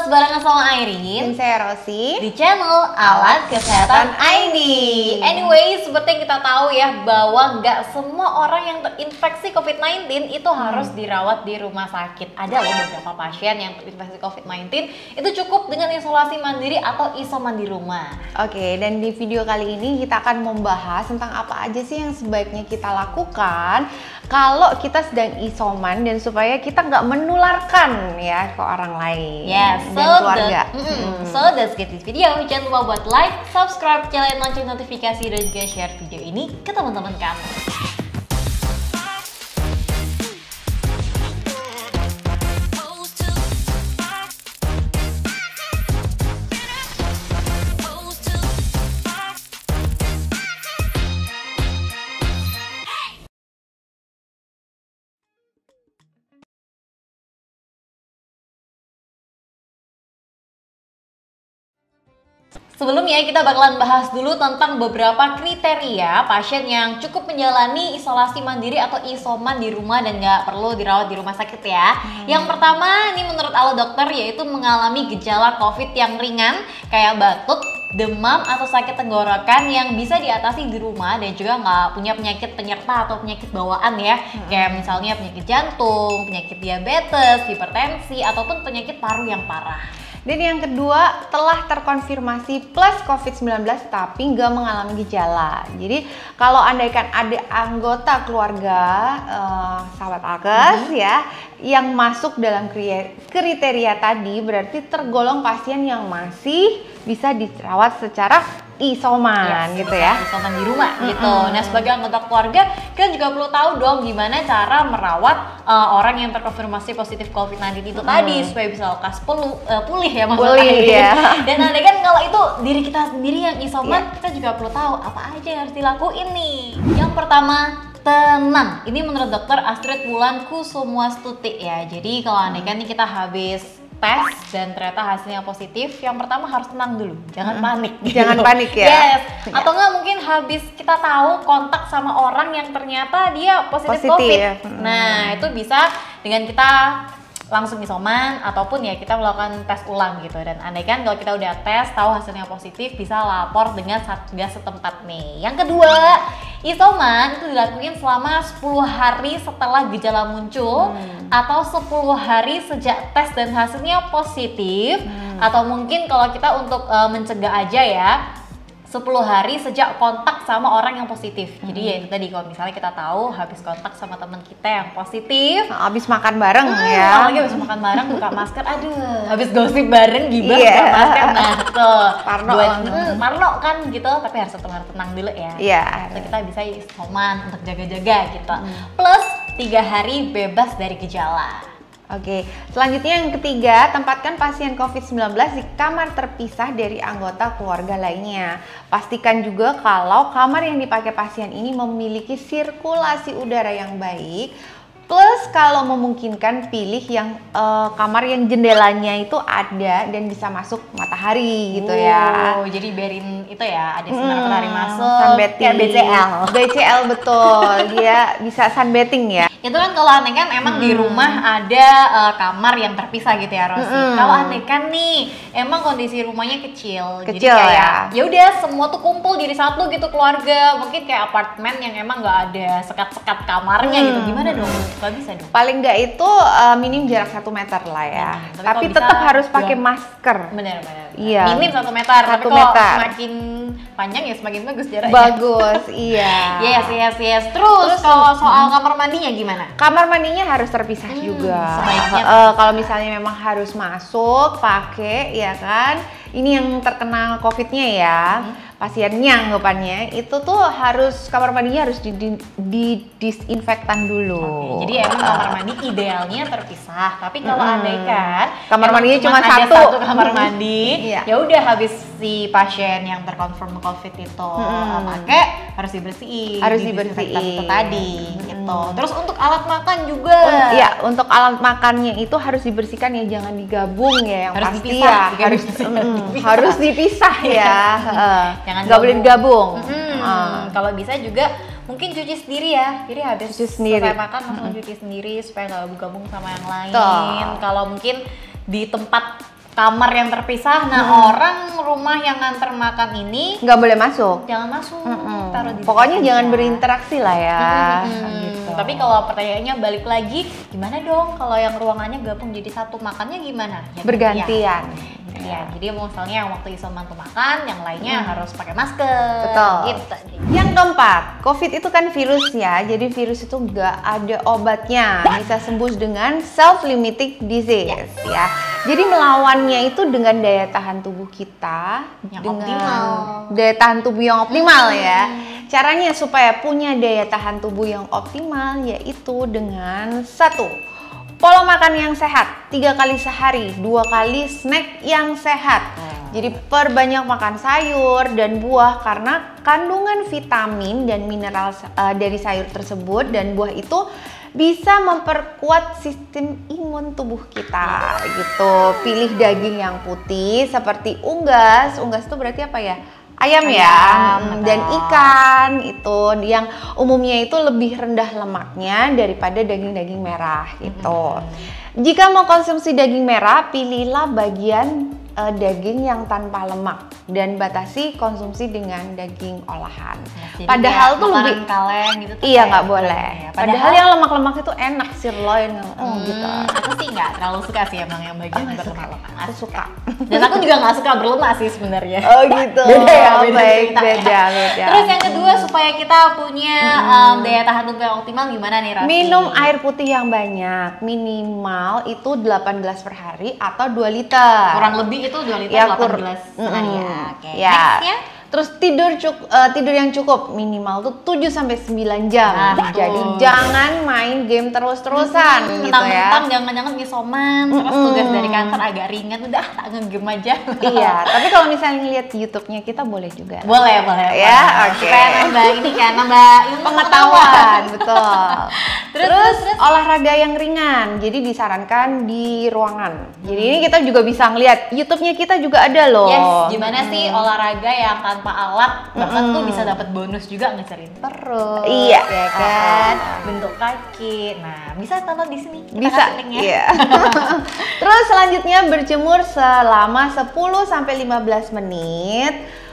barengan sama Airin dan saya Rosi di channel Alat Kesehatan ID. Anyway, seperti yang kita tahu ya bahwa nggak semua orang yang terinfeksi COVID-19 itu harus dirawat di rumah sakit. Ada loh beberapa pasien yang terinfeksi COVID-19 itu cukup dengan isolasi mandiri atau isoman di rumah. Oke, dan di video kali ini kita akan membahas tentang apa aja sih yang sebaiknya kita lakukan kalau kita sedang isoman dan supaya kita nggak menularkan ya ke orang lain dan keluarga. So let's get this video. Jangan lupa buat like, subscribe, nyalain lonceng notifikasi dan juga share video ini ke teman-teman kamu. Sebelumnya kita bakalan bahas dulu tentang beberapa kriteria pasien yang cukup menjalani isolasi mandiri atau isoman di rumah dan nggak perlu dirawat di rumah sakit ya. Yang pertama, ini menurut ala dokter yaitu mengalami gejala COVID yang ringan kayak batuk, demam atau sakit tenggorokan yang bisa diatasi di rumah dan juga nggak punya penyakit penyerta atau penyakit bawaan ya. Kayak misalnya penyakit jantung, penyakit diabetes, hipertensi ataupun penyakit paru yang parah. Dan yang kedua, telah terkonfirmasi plus COVID-19 tapi nggak mengalami gejala. Jadi kalau andaikan ada anggota keluarga sahabat Alkes ya yang masuk dalam kriteria tadi, berarti tergolong pasien yang masih bisa dirawat secara isoman gitu ya. Isoman di rumah gitu. Nah, sebagai anggota keluarga kita juga perlu tahu dong gimana cara merawat orang yang terkonfirmasi positif COVID-19 itu tadi supaya bisa lekas pulih ya maksudnya. Dan nanti kan kalau itu diri kita sendiri yang isoman, kita juga perlu tahu apa aja yang harus dilakuin nih. Yang pertama, tenang. Ini menurut dokter Astrid Wulan Kusumuastuti ya. Jadi kalau andai kan nih kita habis tes dan ternyata hasilnya positif, yang pertama harus tenang dulu, jangan panik. Jangan panik ya. Yes. Atau nggak mungkin habis kita tahu kontak sama orang yang ternyata dia positif COVID. Ya. Nah, itu bisa dengan kita langsung isoman ataupun ya kita melakukan tes ulang gitu. Dan andaikan kalau kita udah tes tahu hasilnya positif, bisa lapor dengan Satgas setempat nih. Yang kedua, isoman itu dilakukan selama 10 hari setelah gejala muncul atau 10 hari sejak tes dan hasilnya positif, atau mungkin kalau kita untuk mencegah aja ya 10 hari sejak kontak sama orang yang positif. Jadi ya itu tadi, kalau misalnya kita tahu habis kontak sama teman kita yang positif, habis makan bareng ya. Apalagi habis makan bareng buka masker, aduh, habis gosip bareng gibah buka masker. Nah, tuh parno kan gitu, tapi harus tenang dulu ya. Atau kita bisa isoman untuk jaga-jaga gitu. Plus 3 hari bebas dari gejala. Oke, selanjutnya yang ketiga, tempatkan pasien COVID-19 di kamar terpisah dari anggota keluarga lainnya. Pastikan juga kalau kamar yang dipakai pasien ini memiliki sirkulasi udara yang baik. Plus kalau memungkinkan pilih yang kamar yang jendelanya itu ada dan bisa masuk matahari gitu ya. Jadi biarin itu ya, ada sinar matahari masuk. Sunbathing. Kayak BCL. BCL betul, dia bisa sunbathing ya. Itu kan kalau andai kan emang di rumah ada kamar yang terpisah gitu ya, Rosi. Kalau andai kan nih emang kondisi rumahnya kecil jadi kayak ya udah semua tuh kumpul jadi satu gitu keluarga. Mungkin kayak apartemen yang emang nggak ada sekat-sekat kamarnya gitu. Gimana dong? Gak bisa dong. Paling nggak itu minim jarak 1 meter lah ya. Tapi tetap harus pakai masker. Bener. Iya. Minim 1 meter. Tapi kalau semakin panjang ya semakin bagus jaraknya. Bagus, iya. Yes. Terus kalau soal kamar mandinya gimana? Kamar mandinya harus terpisah juga. Kalau misalnya memang harus masuk pakai ya kan. Ini yang terkena COVID-nya ya. Pasiennya anggapannya itu tuh harus kamar mandinya harus didisinfektan dulu. Jadi emang kamar mandi idealnya terpisah. Tapi kalau andaikan kamar mandinya cuma satu kamar mandi, ya udah habis si pasien yang terkonfirm COVID itu pakai harus dibersihin. Itu tadi gitu. Terus untuk alat makan juga. Untuk alat makannya itu harus dibersihkan ya, jangan digabung ya, yang harus pasti dipisah. Harus dipisah ya. Nggak boleh digabung. Kalau bisa juga mungkin cuci sendiri ya. Jadi habis selesai makan langsung cuci sendiri supaya nggak gabung sama yang lain. Kalau mungkin di tempat kamar yang terpisah. Nah, orang rumah yang nganter makan ini nggak boleh masuk. jangan masuk. Taruh di Pokoknya depan jangan aja. berinteraksi lah ya. Gitu. Tapi kalau pertanyaannya balik lagi, gimana dong kalau yang ruangannya gabung jadi satu, makannya gimana? Ya, bergantian. Ya, jadi misalnya yang waktu isoman tuh makan, yang lainnya harus pakai masker. Betul. Gitu. Yang keempat, COVID itu kan virus ya, jadi virus itu nggak ada obatnya, bisa sembuh dengan self-limiting disease ya. Jadi melawannya itu dengan daya tahan tubuh kita, Yang dengan optimal. daya tahan tubuh yang optimal ya. Caranya supaya punya daya tahan tubuh yang optimal yaitu dengan satu, pola makan yang sehat, 3 kali sehari, 2 kali snack yang sehat. Jadi perbanyak makan sayur dan buah karena kandungan vitamin dan mineral dari sayur tersebut dan buah itu bisa memperkuat sistem imun tubuh kita gitu. Pilih daging yang putih seperti unggas. Unggas itu berarti apa ya? Ayam ya, dan ikan itu yang umumnya itu lebih rendah lemaknya daripada daging-daging merah gitu. Jika mau konsumsi daging merah, pilihlah bagian daging yang tanpa lemak dan batasi konsumsi dengan daging olahan. Jadi Padahal tuh makanan lebih kaleng gitu tuh iya kayak nggak boleh. ya. Padahal yang lemak-lemak itu enak, sirloin gitu. Aku sih nggak terlalu suka sih emang yang bagian berlemak-lemak. Aku suka. Dan aku juga nggak suka berlemak sih sebenarnya. Oh gitu. Beda ya, Oh, beda baik, cerita ya. beda. Terus yang kedua supaya kita punya daya tahan tubuh yang optimal gimana nih Raffi? Minum air putih yang banyak, minimal itu 8 gelas per hari atau 2 liter. Kurang lebih itu 2 liter Ya, 8 gelas sehari ya. Oke. Ya. Nextnya? Terus tidur yang cukup minimal tuh 7 sampai 9 jam. Nah, betul. Jadi jangan main game terus-terusan gitu ya. Mentang-mentang jangan-jangan isoman, terus tugas dari kantor agak ringan, udah tak nge-game aja. Iya, tapi kalau misalnya ngeliat YouTube-nya kita boleh juga. Boleh. Ya, oke. Supaya nambah ini kan, nambah ilmu Pengetahuan, betul. Terus. Olahraga yang ringan, jadi disarankan di ruangan. Jadi ini kita juga bisa ngeliat YouTube-nya kita juga ada loh. Yes, gimana sih olahraga yang tanpa alat, bahkan tuh bisa dapat bonus juga ngecerin perut. Iya. Ya kan? Bentuk kaki. Nah, bisa tonton di sini. Kita Bisa. kasih linknya. Iya. Terus selanjutnya berjemur selama 10 sampai 15 menit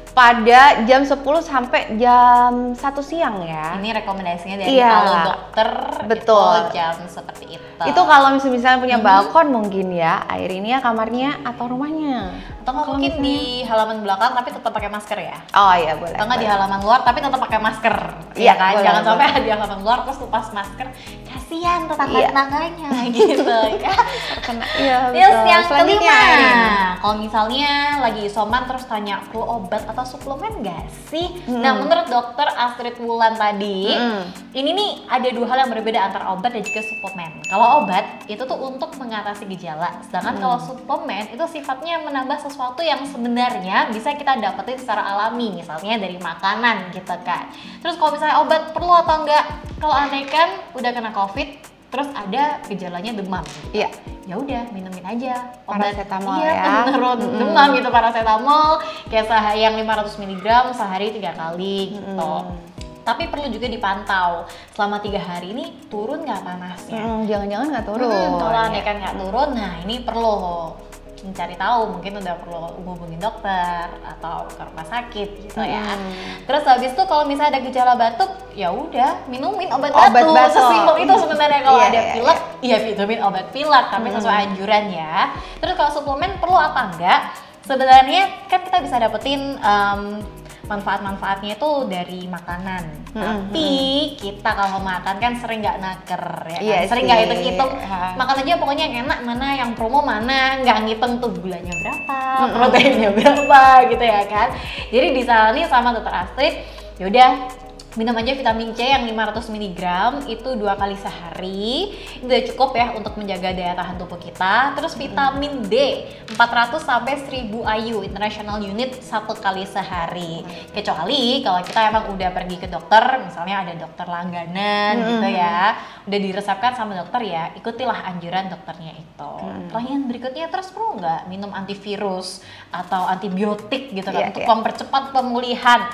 pada jam 10 sampai jam 1 siang ya. Ini rekomendasinya dari Iya. kalau dokter. Betul. Itu jam seperti itu. Itu kalau misalnya punya balkon mungkin ya, air ini ya kamarnya atau rumahnya. Atau nggak mungkin di halaman belakang tapi tetap pakai masker ya. Oh iya boleh. Atau nggak di halaman luar tapi tetap pakai masker. Iya, kan? boleh, Jangan sampai boleh. di halaman luar terus lepas masker. Kasihan Iya. tetangga-tetangganya gitu ya. Iya, Terus betul. yang Selanjutnya, kelima, Ain. kalau misalnya lagi isoman terus tanya perlu obat atau suplemen nggak sih? Nah menurut dokter Astrid Wulan tadi, ini nih ada 2 hal yang berbeda antara obat dan juga suplemen. Kalau obat itu tuh untuk mengatasi gejala, sedangkan kalau suplemen itu sifatnya menambah sesuatu yang sebenarnya bisa kita dapetin secara alami, misalnya dari makanan gitu kan. Terus kalau misalnya obat perlu atau enggak? Kalau andaikan udah kena COVID, terus ada gejalanya demam. Iya. Ya udah minumin aja obat Paracetamol iya, ya. menurut demam gitu paracetamol kayak yang 500 mg sehari 3 kali gitu. Tapi perlu juga dipantau selama 3 hari ini turun nggak panasnya. Jangan-jangan nggak turun. Kalau andaikan nggak turun, nah ini perlu mencari tahu, mungkin udah perlu hubungin dokter atau ke rumah sakit gitu ya. Terus habis itu kalau misalnya ada gejala batuk, ya udah minumin obat batuk. Sesimpel itu sebenarnya. Kalau ada pilek, iya vitamin obat pilek, tapi sesuai anjuran ya. Terus kalau suplemen perlu apa enggak? Sebenarnya kan kita bisa dapetin manfaat-manfaatnya itu dari makanan. Tapi kita kalau makan kan sering nggak naker ya kan? Iya Sering nggak sih. hitung-hitung. Makan aja pokoknya yang enak mana, yang promo mana, nggak ngitung tuh gulanya berapa, proteinnya berapa gitu ya kan. Jadi disalani sama dokter Astrid, yaudah minum aja vitamin C yang 500 mg itu 2 kali sehari. Itu udah cukup ya untuk menjaga daya tahan tubuh kita. Terus vitamin D 400 sampai 1000 IU International Unit 1 kali sehari. Kecuali kalau kita emang udah pergi ke dokter, misalnya ada dokter langganan gitu ya, udah diresepkan sama dokter ya, ikutilah anjuran dokternya itu. Pertanyaan berikutnya, terus perlu nggak minum antivirus atau antibiotik gitu kan untuk mempercepat pemulihan?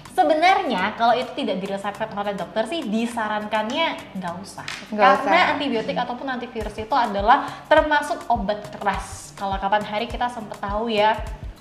Sebenarnya kalau itu tidak diresepkan oleh dokter sih disarankannya nggak usah. Nggak Karena usah. antibiotik ataupun antivirus itu adalah termasuk obat keras. Kalau kapan hari kita sempat tahu ya,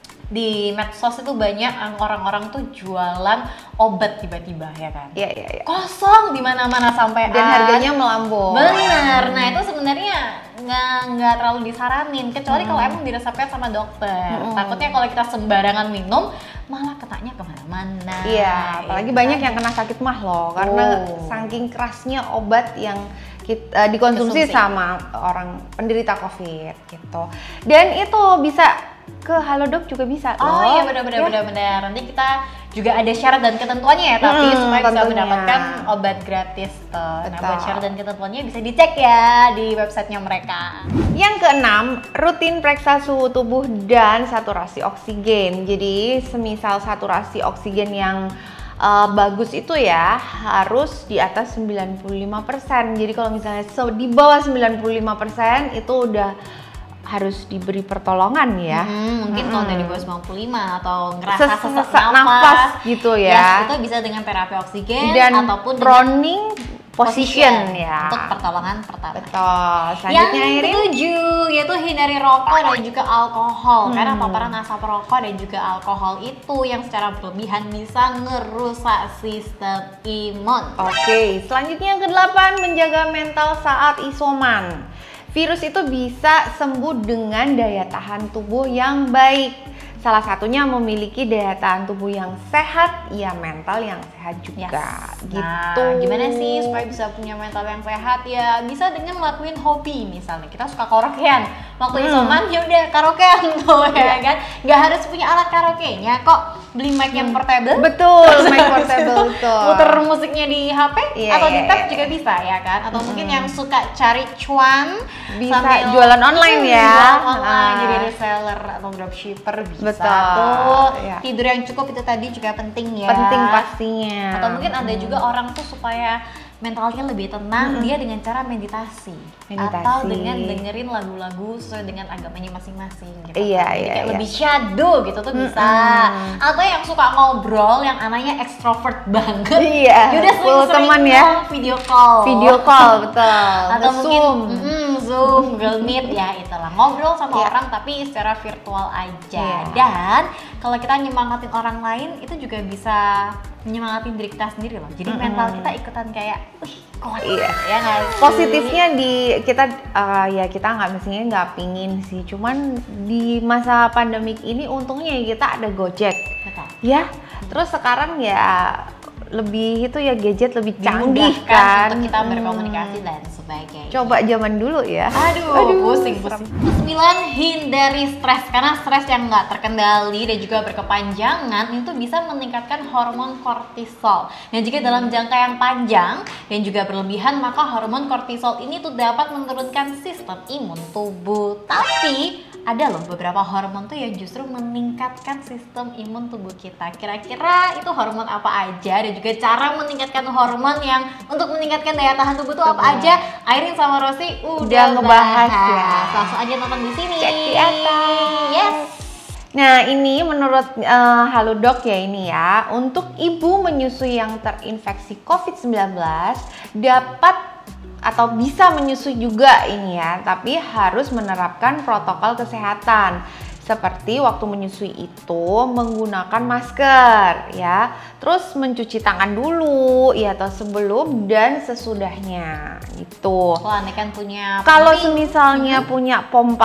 di medsos itu banyak orang-orang tuh jualan obat tiba-tiba ya kan. Iya. Kosong di mana-mana sampai Dan harganya melambung. Bener. Nah itu sebenarnya nggak terlalu disaranin, kecuali kalau emang diresepkan sama dokter. Takutnya kalau kita sembarangan minum malah kenanya kemana-mana. Iya, apalagi ya banyak kan? yang kena sakit mah loh, karena saking kerasnya obat yang dikonsumsi Konsumsi. sama orang penderita COVID gitu. Dan itu bisa ke Halodoc juga bisa Oh loh. iya benar. Nanti kita juga ada syarat dan ketentuannya ya, tapi supaya bisa tentunya. mendapatkan obat gratis tuh. Nah Betul. buat syarat dan ketentuannya bisa dicek ya di websitenya mereka. Yang keenam, rutin periksa suhu tubuh dan saturasi oksigen. Jadi semisal saturasi oksigen yang bagus itu ya harus di atas 95%. Jadi kalau misalnya di bawah 95% itu udah harus diberi pertolongan ya. Mungkin kalau dari bawah 95 atau ngerasa sesak Sesak nafas gitu ya. Itu bisa dengan terapi oksigen Dan ataupun dengan proning position ya. untuk pertolongan pertama. Betul. Yang Selanjutnya Irin. ketujuh yaitu hindari rokok dan juga alkohol, karena paparan asap rokok dan juga alkohol itu yang secara berlebihan bisa ngerusak sistem imun. Oke, selanjutnya yang ke-8, menjaga mental saat isoman. Virus itu bisa sembuh dengan daya tahan tubuh yang baik. Salah satunya memiliki daya tahan tubuh yang sehat, ya mental yang sehat juga. Gitu. Nah, gimana sih supaya bisa punya mental yang sehat? Ya bisa dengan ngelakuin hobi, misalnya kita suka karaokean. Waktu isoman ya udah karaokean tuh ya kan. Nggak harus punya alat karaoke-nya kok. Beli mic yang portable. Betul, mic portable tuh. Muter musiknya di HP Iya, atau di iya, tab iya. juga bisa ya kan. Atau mungkin yang suka cari cuan Bisa sambil jualan online ya. jualan online, Ah. jadi reseller atau dropshipper bisa Betul, tuh. iya. Tidur yang cukup itu tadi juga penting ya. Penting pastinya. Atau mungkin ada juga orang tuh supaya mentalnya lebih tenang, dia dengan cara meditasi. Atau dengan dengerin lagu-lagu sesuai dengan agamanya masing-masing gitu. Iya, Jadi iya, kayak iya. lebih shadow gitu tuh bisa. Atau yang suka ngobrol, yang anaknya extrovert banget. Iya, Yaudah full sering-sering teman ya. video call. Video call, betul. Atau mungkin Zoom. Zoom, Google Meet ya itulah. Ngobrol sama Iya. orang tapi secara virtual aja. Iya. Dan kalau kita nyemangatin orang lain itu juga bisa menyemangatin diri kita sendiri loh. Jadi mental kita ikutan kayak, wih kuat Iya. ya nggak sih? Positifnya di kita ya kita nggak mestinya nggak pingin sih, cuman di masa pandemik ini untungnya ya kita ada Gojek Betul. ya. Terus sekarang ya lebih itu ya gadget lebih canggih Dimudahkan kan untuk kita berkomunikasi dan sebagainya. Coba zaman dulu ya. Aduh, pusing. 9, hindari stres, karena stres yang nggak terkendali dan juga berkepanjangan itu bisa meningkatkan hormon kortisol. Dan jika dalam jangka yang panjang dan juga berlebihan, maka hormon kortisol ini tuh dapat menurunkan sistem imun tubuh. Tapi ada loh beberapa hormon tuh yang justru meningkatkan sistem imun tubuh kita. Kira-kira itu hormon apa aja dan juga cara meningkatkan hormon yang untuk meningkatkan daya tahan tubuh tuh apa aja? Airin sama Rosi udah ngebahas ya. Langsung aja nonton di sini. Cek di atas. Yes. Nah ini menurut Halodoc ya ini ya, untuk ibu menyusui yang terinfeksi COVID-19 dapat atau bisa menyusui juga ini ya, tapi harus menerapkan protokol kesehatan. Seperti waktu menyusui itu menggunakan masker ya, terus mencuci tangan dulu ya atau sebelum dan sesudahnya gitu. Wah, ini kan punya Kalau pumping. semisalnya punya pompa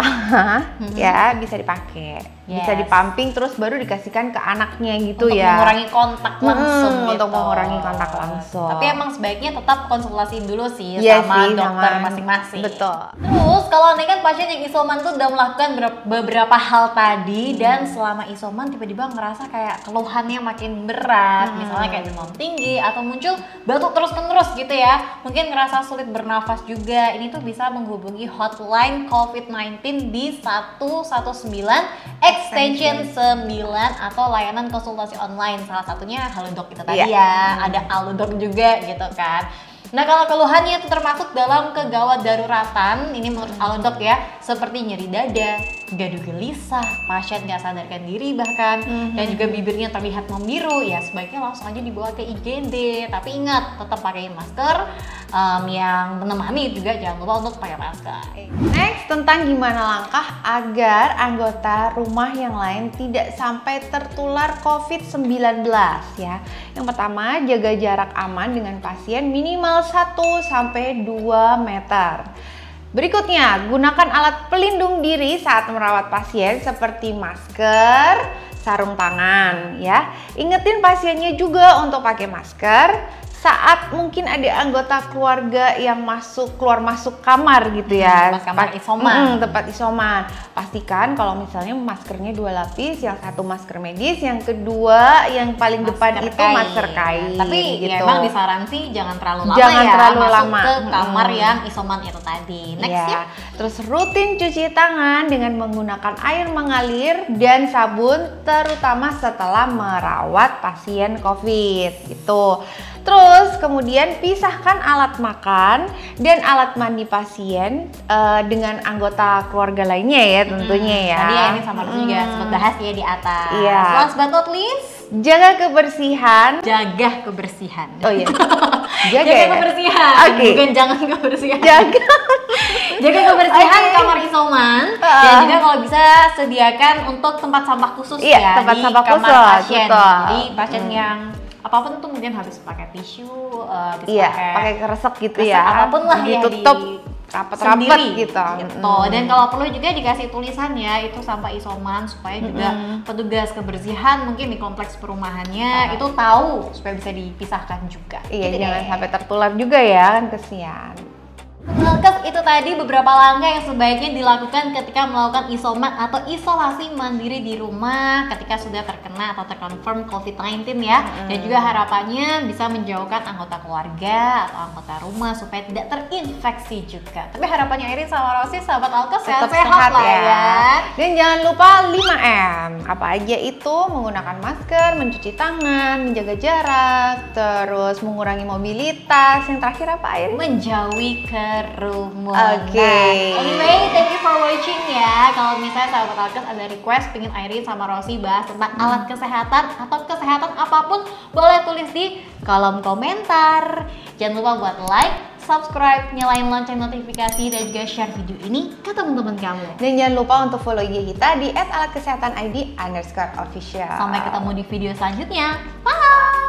ya bisa dipakai, bisa Yes. dipumping terus baru dikasihkan ke anaknya gitu untuk ya. mengurangi kontak langsung gitu. Untuk mengurangi kontak langsung. Tapi emang sebaiknya tetap konsultasiin dulu sih Iya sama sih, dokter sama- masing-masing. betul. Terus kalau nih kan pasien yang isoman tuh udah melakukan beberapa hal tadi dan selama isoman tiba-tiba ngerasa kayak keluhannya makin berat, misalnya kayak demam tinggi atau muncul batuk terus-menerus gitu ya. Mungkin ngerasa sulit bernafas juga. Ini tuh bisa menghubungi hotline COVID-19 di 119 extension 9 atau layanan konsultasi online. Salah satunya Halodoc itu tadi ya. Ada Halodoc juga gitu kan. Nah kalau keluhannya itu termasuk dalam kegawat daruratan, ini menurut Halodoc ya, seperti nyeri dada, gaduh gelisah, pasien nggak sadarkan diri bahkan, dan juga bibirnya terlihat membiru, ya sebaiknya langsung aja dibawa ke IGD. Tapi ingat, tetap pakai masker, yang menemani juga jangan lupa untuk pakai masker. Next, tentang gimana langkah agar anggota rumah yang lain tidak sampai tertular COVID-19 ya. Yang pertama, jaga jarak aman dengan pasien minimal 1-2 meter. Berikutnya, gunakan alat pelindung diri saat merawat pasien seperti masker, sarung tangan ya. Ingetin pasiennya juga untuk pakai masker saat mungkin ada anggota keluarga yang keluar masuk kamar gitu ya, kamar isoman. Tempat isoman. Pastikan kalau misalnya maskernya 2 lapis, yang satu masker medis, yang kedua yang paling depan itu masker kain. Tapi gitu. ya emang disaran sih jangan terlalu lama jangan ya, terlalu masuk lama ke kamar yang isoman itu tadi. Next ya. Terus rutin cuci tangan dengan menggunakan air mengalir dan sabun, terutama setelah merawat pasien COVID gitu. Terus kemudian pisahkan alat makan dan alat mandi pasien dengan anggota keluarga lainnya ya tentunya ya. Tadi ya ini sama juga sempat bahas ya di atas. Iya. Last but not least, jaga kebersihan. Jaga kebersihan. Oh iya. Jaga kebersihan. Okay. Bukan jangan kebersihan. Jaga. Jaga kebersihan kamar isoman dan juga kalau bisa sediakan untuk tempat sampah khusus ya tempat di sampah kamar khusus, pasien. betul. Jadi pasien yang apapun tuh mungkin harus pakai tisu, Iya, pakai kresek gitu kresek, ya. apapun lah ya, ditutup rapat-rapat sendiri gitu. Dan kalau perlu juga dikasih tulisan ya, itu sampah isoman supaya juga petugas kebersihan mungkin di kompleks perumahannya itu tahu supaya bisa dipisahkan juga. Iya, gitu jangan deh. sampai tertular juga ya, kan kesian. Nakes, itu tadi beberapa langkah yang sebaiknya dilakukan ketika melakukan isoman atau isolasi mandiri di rumah ketika sudah terkena atau terkonfirm COVID-19 ya. Dan juga harapannya bisa menjauhkan anggota keluarga atau anggota rumah supaya tidak terinfeksi juga. Tapi harapannya Irin sama Rosi, sahabat Alkes, Tetap sehat-sehat lah ya. Dan jangan lupa 5M. Apa aja itu? Menggunakan masker, mencuci tangan, menjaga jarak, terus mengurangi mobilitas. Yang terakhir apa, Irin? Menjauhi kerumunan. Oke. Anyway, thank you for watching ya. Kalau misalnya sahabat Alkes ada request pengen Irin sama Rosi bahas tentang alat kesehatan atau kesehatan apapun, boleh tulis di kolom komentar. Jangan lupa buat like, subscribe, nyalain lonceng notifikasi, dan juga share video ini ke teman-teman kamu. Dan jangan lupa untuk follow IG kita di @alatkesehatanid_official. Sampai ketemu di video selanjutnya. Bye!